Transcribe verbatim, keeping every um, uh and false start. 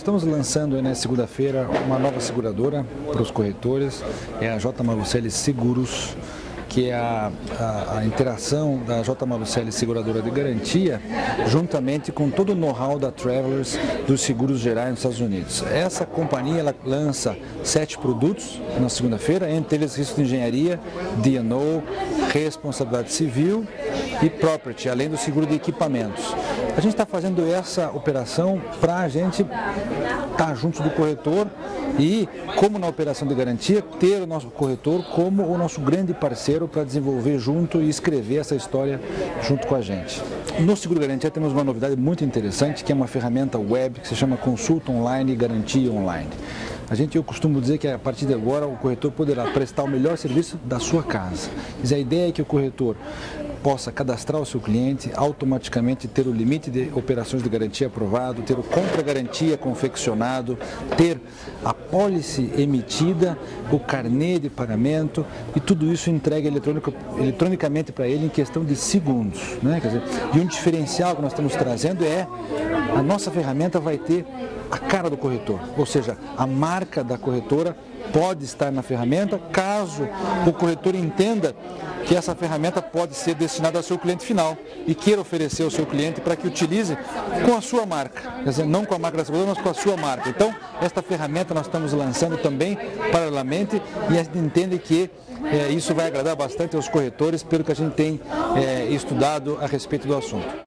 estamos lançando na segunda-feira uma nova seguradora para os corretores, é a J. Malucelli Seguros, que é a, a, a interação da J. Malucelli Seguradora de Garantia, juntamente com todo o know-how da Travelers dos seguros gerais nos Estados Unidos. Essa companhia ela lança sete produtos na segunda-feira, entre eles risco de engenharia, D and O, responsabilidade civil e property, além do seguro de equipamentos. A gente está fazendo essa operação para a gente estar junto do corretor e, como na operação de garantia, ter o nosso corretor como o nosso grande parceiro para desenvolver junto e escrever essa história junto com a gente. No Seguro Garantia temos uma novidade muito interessante, que é uma ferramenta web que se chama Consulta Online e Garantia Online. A gente, eu costumo dizer que a partir de agora o corretor poderá prestar o melhor serviço da sua casa. Mas a ideia é que o corretor possa cadastrar o seu cliente, automaticamente ter o limite de operações de garantia aprovado, ter o compra-garantia confeccionado, ter a pólice emitida, o carnê de pagamento e tudo isso entregue eletrônico, eletronicamente para ele em questão de segundos, né? Quer dizer, e um diferencial que nós estamos trazendo é a nossa ferramenta vai ter a cara do corretor, ou seja, a marca da corretora pode estar na ferramenta caso o corretor entenda que essa ferramenta pode ser destinada ao seu cliente final e queira oferecer ao seu cliente para que utilize com a sua marca, quer dizer, não com a marca da seguradora, mas com a sua marca. Então, esta ferramenta nós estamos lançando também paralelamente e a gente entende que é, isso vai agradar bastante aos corretores, pelo que a gente tem é, estudado a respeito do assunto.